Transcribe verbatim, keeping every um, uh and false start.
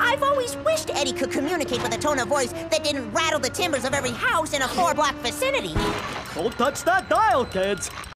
I've always wished Eddie could communicate with a tone of voice that didn't rattle the timbers of every house in a four-block vicinity. Don't touch that dial, kids.